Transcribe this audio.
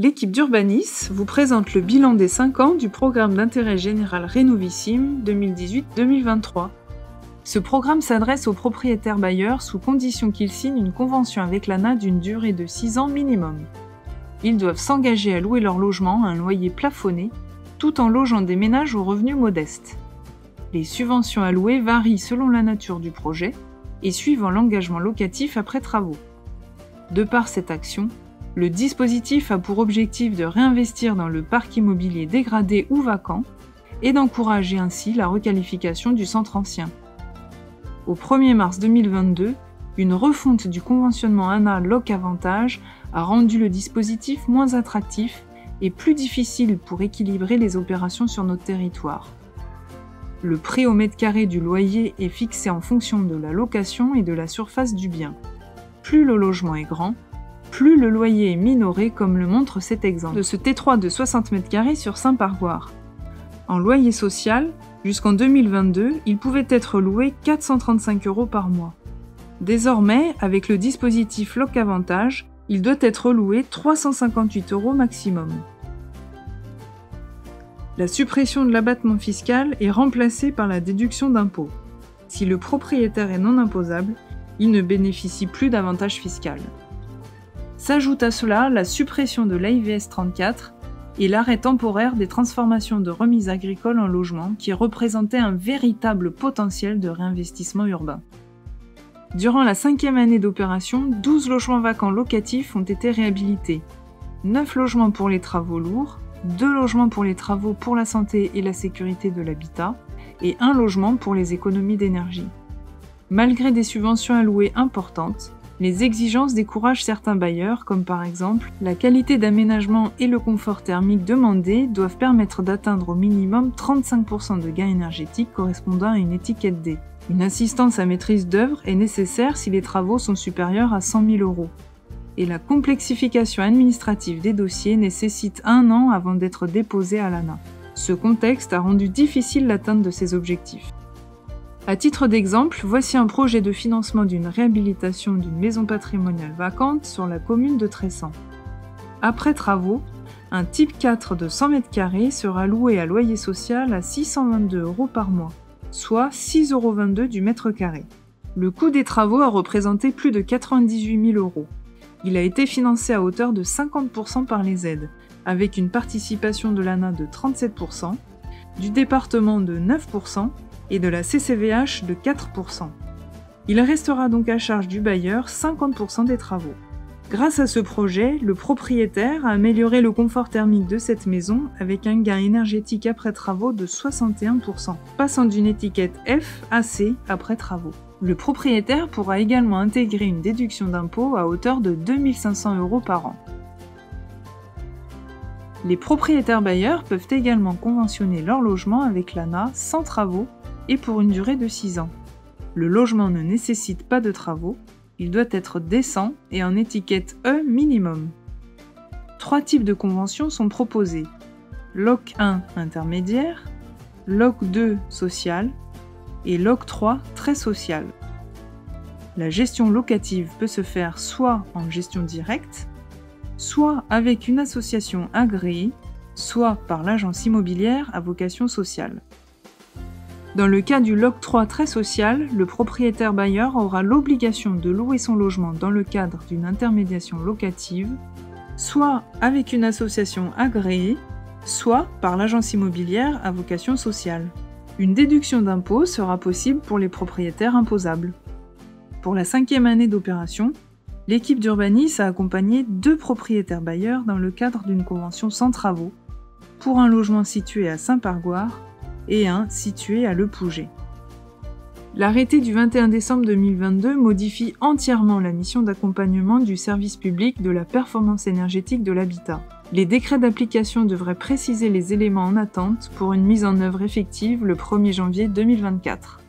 L'équipe d'Urbanis vous présente le bilan des 5 ans du programme d'intérêt général Rénovissime 2018-2023. Ce programme s'adresse aux propriétaires bailleurs sous condition qu'ils signent une convention avec l'ANA d'une durée de 6 ans minimum. Ils doivent s'engager à louer leur logement à un loyer plafonné, tout en logeant des ménages aux revenus modestes. Les subventions allouées varient selon la nature du projet et suivant l'engagement locatif après travaux. De par cette action, le dispositif a pour objectif de réinvestir dans le parc immobilier dégradé ou vacant et d'encourager ainsi la requalification du centre ancien. Au 1er mars 2022, une refonte du conventionnement ANA Loc Avantage a rendu le dispositif moins attractif et plus difficile pour équilibrer les opérations sur notre territoire. Le prix au mètre carré du loyer est fixé en fonction de la location et de la surface du bien. Plus le logement est grand, plus le loyer est minoré comme le montre cet exemple de ce T3 de 60 m² sur Saint-Pargoire. En loyer social, jusqu'en 2022, il pouvait être loué 435 € par mois. Désormais, avec le dispositif Loc Avantage, il doit être loué 358 € maximum. La suppression de l'abattement fiscal est remplacée par la déduction d'impôt. Si le propriétaire est non imposable, il ne bénéficie plus d'avantage fiscal. S'ajoute à cela la suppression de l'AIVS 34 et l'arrêt temporaire des transformations de remises agricoles en logement qui représentaient un véritable potentiel de réinvestissement urbain. Durant la 5e année d'opération, 12 logements vacants locatifs ont été réhabilités, 9 logements pour les travaux lourds, 2 logements pour les travaux pour la santé et la sécurité de l'habitat et 1 logement pour les économies d'énergie. Malgré des subventions allouées importantes, les exigences découragent certains bailleurs, comme par exemple la qualité d'aménagement et le confort thermique demandés doivent permettre d'atteindre au minimum 35% de gains énergétiques correspondant à une étiquette D. Une assistance à maîtrise d'œuvre est nécessaire si les travaux sont supérieurs à 100 000 €. Et la complexification administrative des dossiers nécessite 1 an avant d'être déposés à l'ANA. Ce contexte a rendu difficile l'atteinte de ces objectifs. À titre d'exemple, voici un projet de financement d'une réhabilitation d'une maison patrimoniale vacante sur la commune de Tressan. Après travaux, un type 4 de 100 m² sera loué à loyer social à 622 € par mois, soit 6,22 € du mètre carré. Le coût des travaux a représenté plus de 98 000 €. Il a été financé à hauteur de 50% par les aides, avec une participation de l'ANA de 37%, du département de 9%, et de la CCVH de 4%. Il restera donc à charge du bailleur 50% des travaux. Grâce à ce projet, le propriétaire a amélioré le confort thermique de cette maison avec un gain énergétique après travaux de 61%, passant d'une étiquette F à C après travaux. Le propriétaire pourra également intégrer une déduction d'impôt à hauteur de 2 500 € par an. Les propriétaires bailleurs peuvent également conventionner leur logement avec l'ANA sans travaux et pour une durée de 6 ans. Le logement ne nécessite pas de travaux, il doit être décent et en étiquette E minimum. 3 types de conventions sont proposés. Loc 1 intermédiaire, Loc 2 social et Loc 3 très social. La gestion locative peut se faire soit en gestion directe, soit avec une association agréée, soit par l'agence immobilière à vocation sociale. Dans le cas du Loc 3 très social, le propriétaire bailleur aura l'obligation de louer son logement dans le cadre d'une intermédiation locative, soit avec une association agréée, soit par l'agence immobilière à vocation sociale. Une déduction d'impôt sera possible pour les propriétaires imposables. Pour la 5e année d'opération, l'équipe d'Urbanis a accompagné 2 propriétaires bailleurs dans le cadre d'une convention sans travaux, pour un logement situé à Saint-Pargoire et un situé à Le Pouget. L'arrêté du 21 décembre 2022 modifie entièrement la mission d'accompagnement du service public de la performance énergétique de l'habitat. Les décrets d'application devraient préciser les éléments en attente pour une mise en œuvre effective le 1er janvier 2024.